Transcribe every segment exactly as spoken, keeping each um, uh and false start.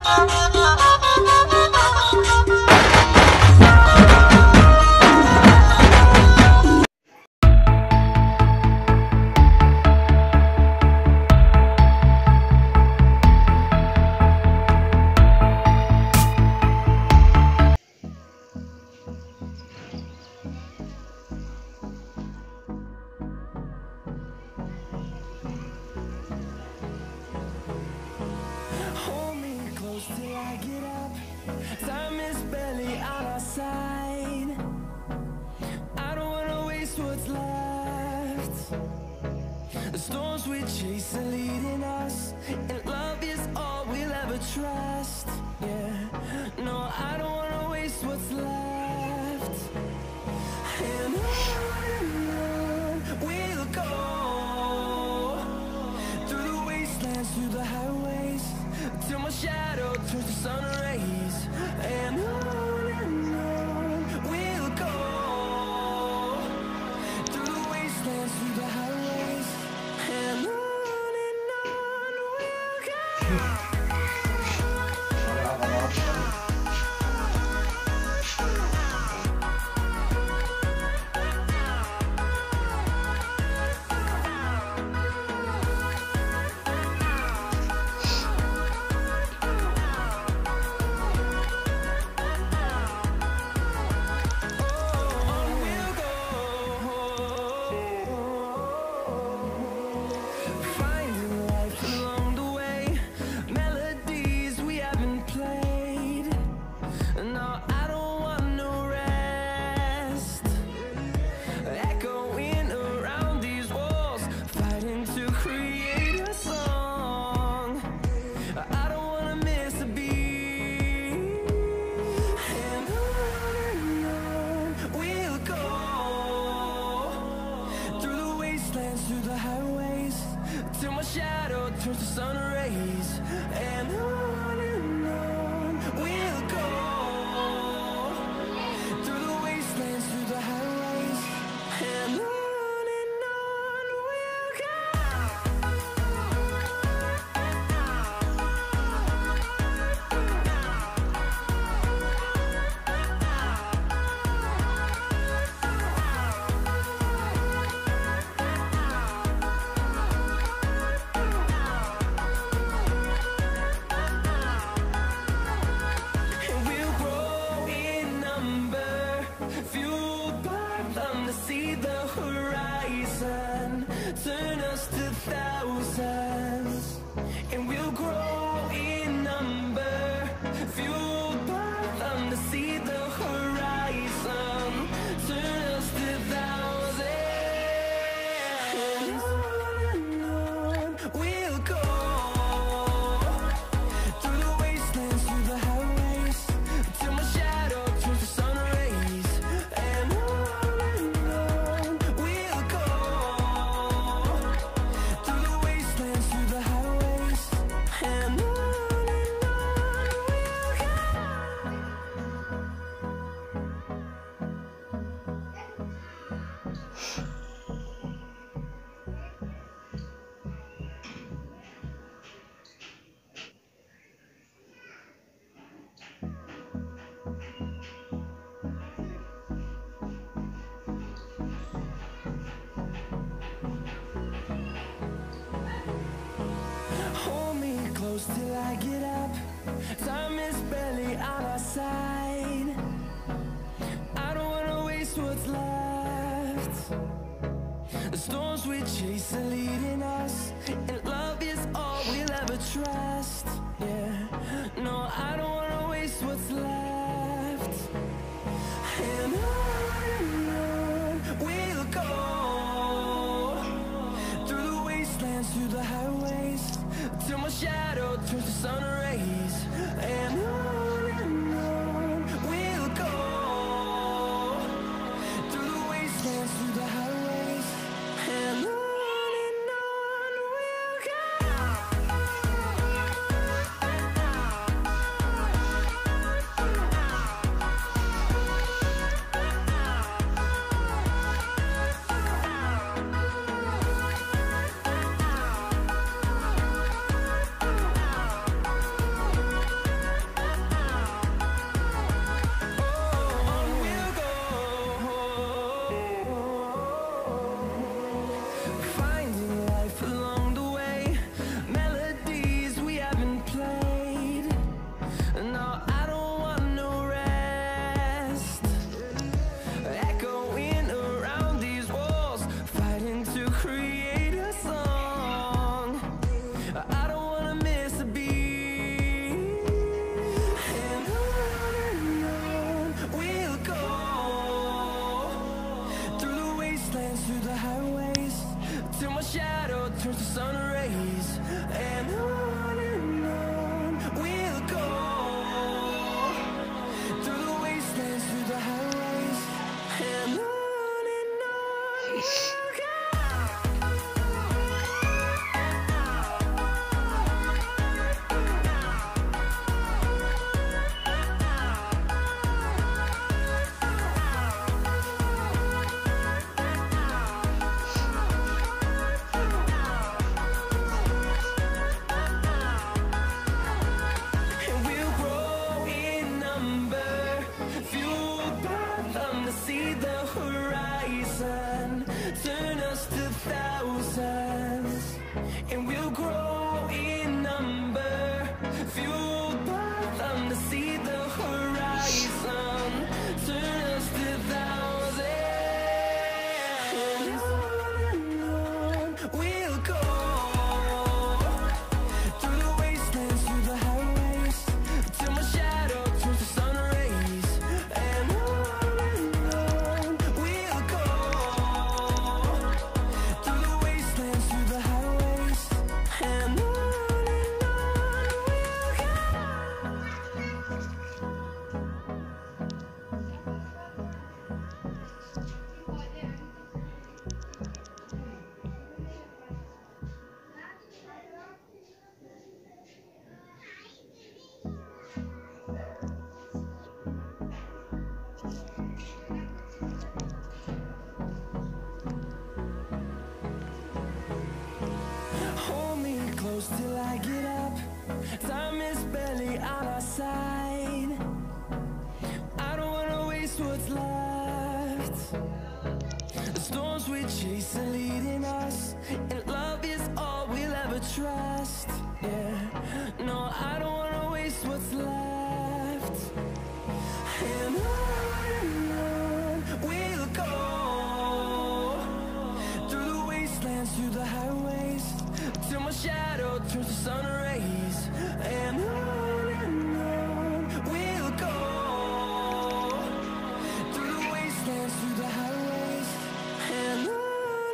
Till I get up, time is barely on our side. I don't wanna waste what's left. The storms we chase are leading us, and love is all we'll ever trust. Yeah, no, I don't wanna waste what's left. And on and on we'll go, through the wastelands, through the highways, till my shadow turns to sun rays. And on and on we'll go, through the wastelands, through the highways, and on and on we'll go. Through the highways, till my shadow turns to sun rays. And on and on we'll go, through the wastelands, through the highways, and on and on we'll go. See the horizon turn us to thousands, and we'll grow in number, fueled by them to see the horizon turn us to thousands. And on and on we'll go, through the wastelands, through the highways, till my shadow turns to sun rays. And on and on we'll go, through the wastelands, through the highways, and on and on we'll go. Hold me close till I get up, time is barely on our side. I don't wanna waste what's left. The storms we chase are leading us, and love is all we'll ever trust. Yeah, no, I don't wanna waste what's left. And on and on we'll go, through the wastelands, through the highways, till my shadow turns to sun rays. close till I get up. Time is barely on our side. I don't wanna waste what's left. The storms we chase are leading us, and love is all we'll ever trust. Yeah, no, I don't wanna waste what's left. And on and on we'll go, through the wastelands, through the highways, till my shadow turns to sun rays. And on and on we'll go, through the wastelands, through the highways, and on.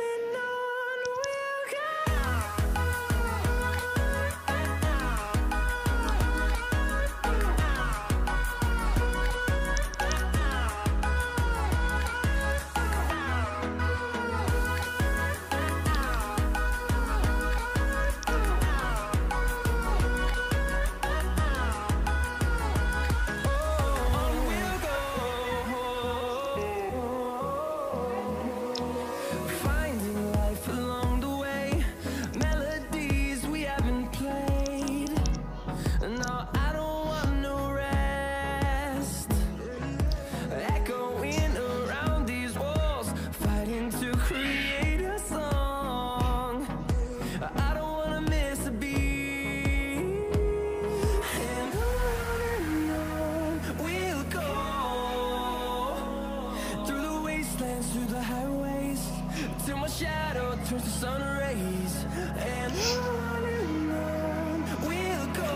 Through the highways, till my shadow turns to sun rays. And on and on we'll go,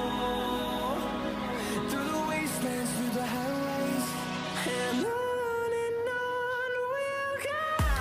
through the wastelands, through the highways, and on and on we'll go.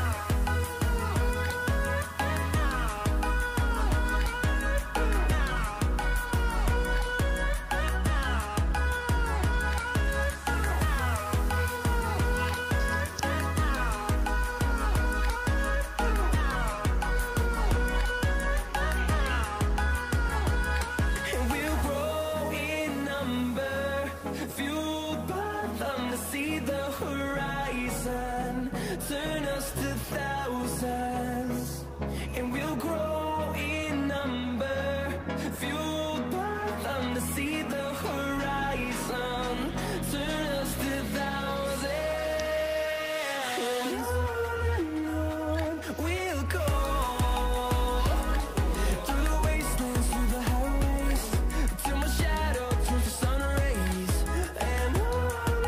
See the horizon turn us to thousands, and we'll grow in number, fueled by them to see the horizon turn us to thousands. And on and on we'll go, through the wastelands, through the highways, till my shadow turns to sun rays. And on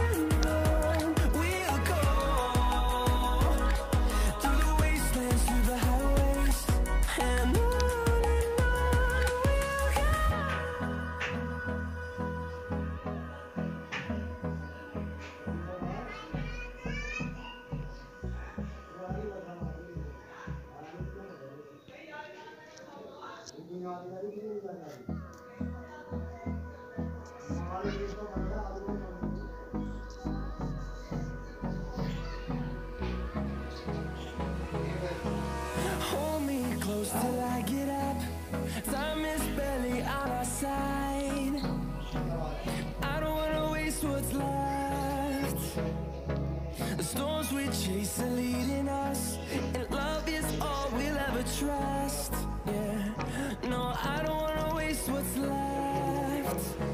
hold me close till I get up. Time is barely on our side. I don't wanna waste what's left. The storms we chase are leading us, and love is all we'll ever trust. Yeah, no, I don't wanna waste what's left.